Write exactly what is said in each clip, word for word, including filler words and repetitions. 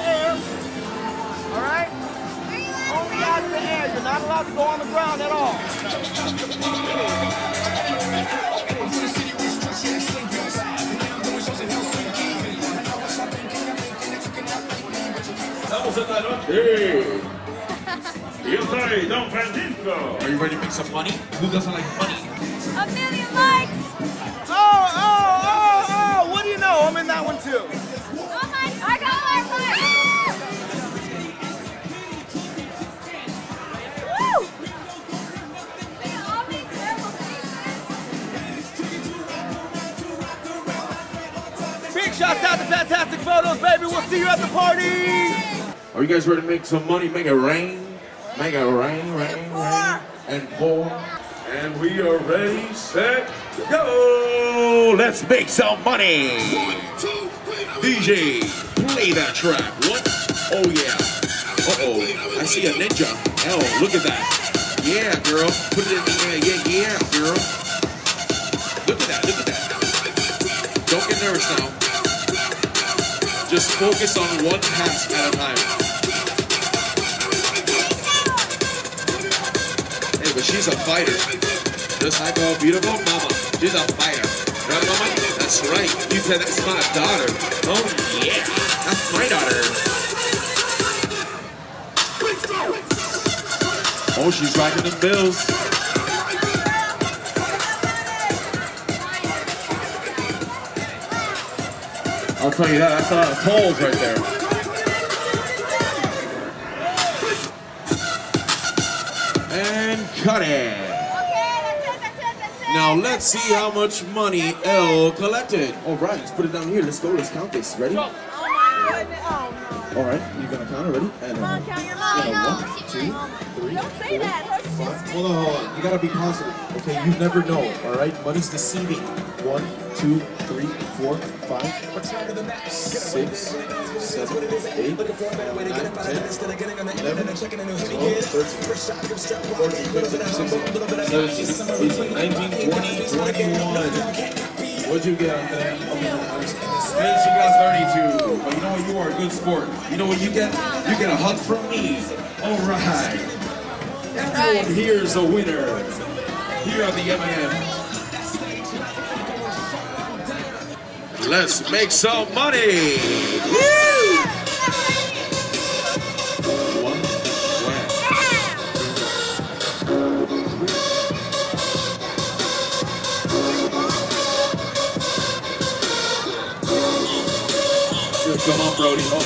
air. All right? Only out of the air. You're not allowed to go on the ground at all. Hey. Yo soy Don Francisco. Are you ready to make some money? Who doesn't like money? A million likes! Oh, oh, oh, oh! What do you know? I'm in that one too. Oh my, I got my money! Woo! Look at all these terrible faces. Big shouts out to Fantastic Photos, baby. We'll see you at the party. Are you guys ready to make some money? Make it rain. Make it rain, rain, rain, and pour. And we are ready, set, go! Let's make some money! D J, play that track. What? Oh yeah. Uh-oh, I see a ninja. Oh, look at that. Yeah, girl. Put it in the air. Yeah, yeah, girl. Look at that, look at that. Don't get nervous now. Just focus on one task at a time. But she's a fighter. Just like our beautiful mama. She's a fighter. Right, mama? That's right. You said that's my daughter. Oh, yeah. That's my daughter. Oh, she's rocking them bills. I'll tell you that. That's a lot of tolls right there. And cut it. Okay, that's it, that's it, that's it. Now let's see how much money L collected. All right, let's put it down here. Let's go. Let's count this. Ready? Oh my goodness. Oh no. All right, you're gonna count it. Ready? And Come on, count your money. one, two, three, Don't say four, that. five. Hold on, hold on. You gotta be positive. Okay, you never know. All right, money's deceiving. One, two, three, four, five, six, seven, eight, nine, ten, eleven, twelve, thirteen, fourteen, fifteen, sixteen, eighteen, nineteen, twenty, twenty-one. What'd you get on there? And she got thirty-two. But you know what? You are a good sport. You know what you get? You get a hug from me. All right. Everyone here's a winner. Here are the M and M's. Let's make some money. Woo! One, one. Come on, Brody. Oh.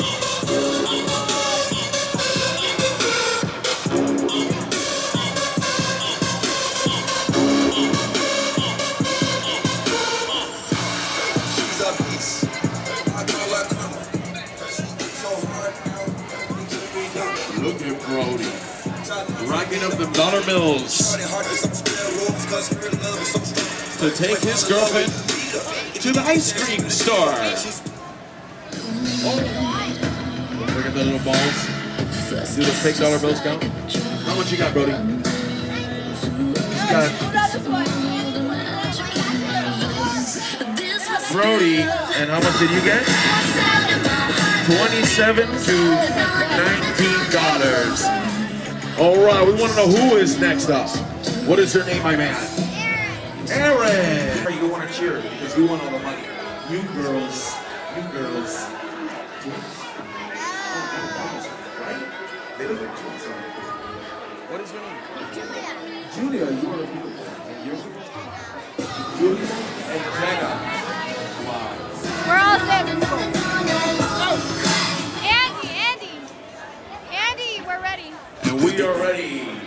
Look at Brody, racking up the dollar bills to take his girlfriend to the ice cream store. Oh. Look at the little balls. Do the fake dollar bills count? How much you got, Brody? You got Brody, and how much did you get? twenty-seven to nineteen dollars. All right, we want to know who is next up. What is her name, my man? Aaron. Aaron. You want to cheer because you want all the money. You girls, you girls. What is your name? Julia. You are beautiful. And you? Julia and Jenna. Wow. We're all set. Andy, Andy. Andy, we're ready. And we are ready.